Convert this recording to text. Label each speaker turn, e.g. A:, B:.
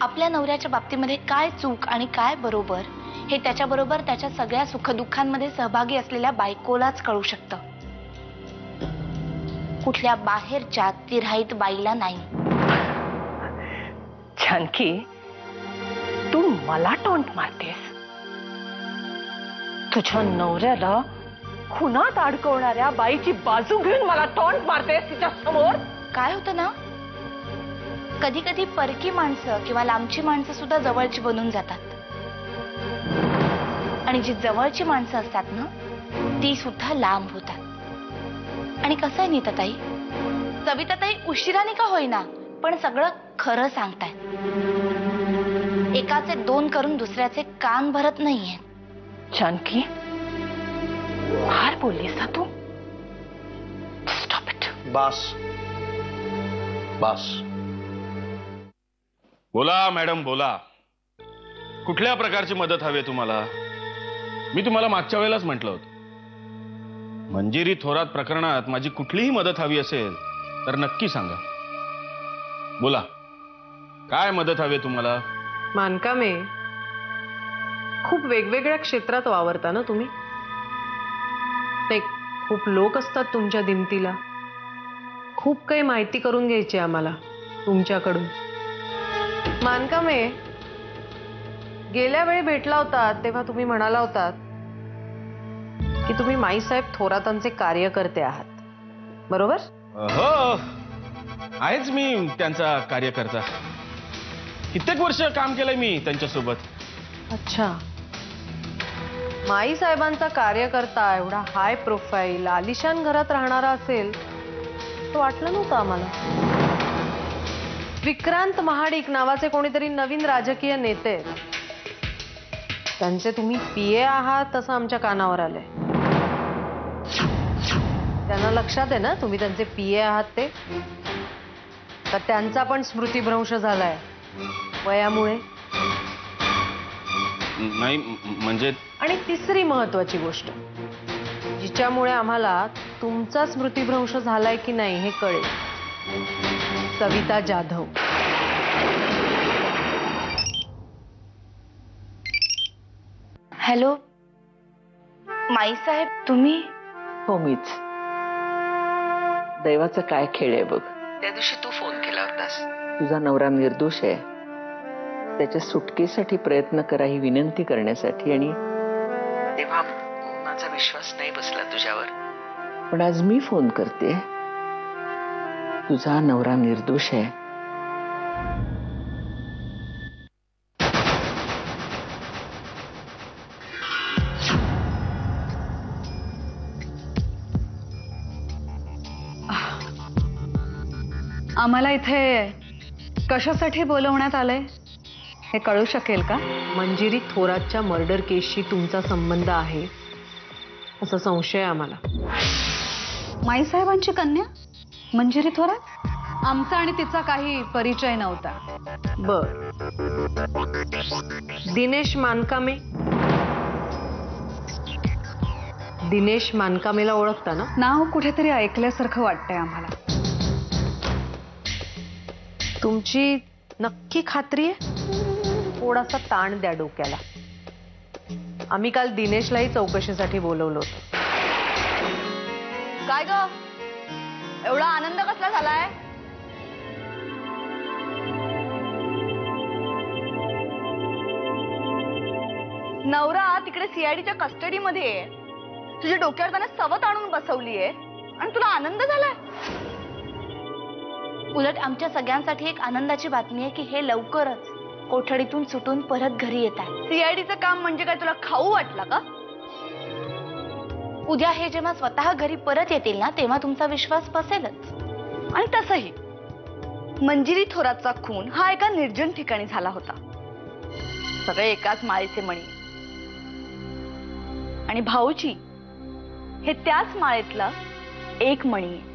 A: आपल्या नवऱ्याच्या बाबतीमध्ये काय चूक आणि काय बरोबर हे त्याच्याबरोबर त्याच्या सगळ्या सुखदुःखांमध्ये सहभागी असलेल्या बायकोलाच कळू शकतं, कुठल्या बाहेरच्या तिराईत बाईला नाही.
B: जानकी, तू मला टॉन्ट मारतेस. तुझ्या नवऱ्याला खुनात अडकवणाऱ्या बाईची बाजू घेऊन मला टॉन्ट मारतेस तिच्या समोर.
A: काय होतं ना, कधी कधी परकी माणसं किंवा लांबची माणसं सुद्धा जवळची बनून जातात, आणि जी जवळची माणसं असतात ना ती सुद्धा लांब होतात. आणि कसं आहे नीताताई, सविताताई उशिराने का होईना पण सगळं खरं सांगताय. एकाचे दोन करून दुसऱ्याचे कान भरत नाहीये.
B: जानकी, फार बोललीस ना तू. Stop it.
C: बस बस.
D: बोला मॅडम, बोला. कुठल्या प्रकारची मदत हवी आहे तुम्हाला? मी तुम्हाला मागच्या वेळेलाच म्हटलं होतं, मंजिरी थोरात प्रकरणात माझी कुठलीही मदत हवी असेल तर नक्की सांगा. बोला, काय मदत हवी आहे तुम्हाला?
E: मानकामे, खूप वेगवेगळ्या क्षेत्रात वावरता ना तुम्ही. ते खूप लोक असतात तुमच्या दिमतीला. खूप काही माहिती करून घ्यायची आम्हाला तुमच्याकडून. मानकामे, गेल्या वेळी भेटला होता तेव्हा तुम्ही म्हणाला होतात की तुम्ही माईसाहेब थोरातांचे कार्यकर्ते आहात, बरोबर?
D: हो, आहेच मी त्यांचा कार्यकर्ता. कित्येक वर्ष काम केलंय मी त्यांच्यासोबत.
E: अच्छा, माई साहेबांचा कार्यकर्ता एवढा हाय प्रोफाईल आलिशान घरात राहणारा असेल तो वाटलं नव्हतं आम्हाला. विक्रांत महाडिक नावाचे कोणीतरी नवीन राजकीय नेते, त्यांचे तुम्ही पीए आहात असं आमच्या कानावर आलंय. त्यांना लक्षात आहे ना तुम्ही त्यांचे पीए आहात ते? तर त्यांचा पण स्मृतिभ्रंश झालाय वयामुळे.
D: नाही म्हणजे. आणि
E: तिसरी महत्वाची गोष्ट जिच्यामुळे आम्हाला तुमचा स्मृतिभ्रंश झालाय की नाही हे कळेल, सविता जाधव.
A: हॅलो माईसाहेब, तुम्ही?
B: हो, मीच. दैवाचा काय खेळ आहे बघ. त्या दिवशी तू फोन केला होतास. तुझा नवरा निर्दोष आहे, त्याच्या सुटकेसाठी प्रयत्न करा ही विनंती करण्यासाठी, आणि तेव्हा माझा विश्वास नाही बसला तुझ्यावर. पण आज मी फोन करते, तुझा नवरा निर्दोष आहे.
F: आम्हाला इथे कशासाठी बोलवण्यात आलंय हे कळू शकेल का?
E: मंजिरी थोरातच्या मर्डर केसशी तुमचा संबंध आहे असा संशय आम्हाला.
F: माईसाहेबांची कन्या मंजिरी थोरात? आमचा आणि तिचा काही परिचय नव्हता.
E: बर. दिनेश मानकामे, दिनेश मानकामेला ओळखता ना?
F: नाव कुठेतरी ऐकल्यासारखं वाटतंय आम्हाला.
E: तुमची नक्की खात्री आहे? थोडासा ताण द्या डोक्याला. आम्ही काल दिनेशलाही चौकशीसाठी बोलवलं होतं.
F: काय ग, एवढा आनंद कसला झालाय? नवरा तिकडे सीआयडीच्या कस्टडीमध्ये आहे, तुझ्या डोक्यावर त्याने सवत आणून बसवलीये आणि तुला आनंद झालाय?
A: उलट आमच्या सगळ्यांसाठी एक आनंदाची बातमी आहे की हे लवकरच कोठडीतून सुटून परत घरी येत आहे.
F: सीआयडीचं काम म्हणजे काय तुला खाऊ वाटला का?
A: उद्या हे जेव्हा स्वतः घरी परत येतील ना तेव्हा तुमचा विश्वास बसेलच.
F: आणि तसंही मंजिरी थोरातचा खून हा एका निर्जन ठिकाणी झाला होता. सगळे एकाच माळेचे मणी, आणि भाऊजी हे त्याच माळेतला एक मणी आहे.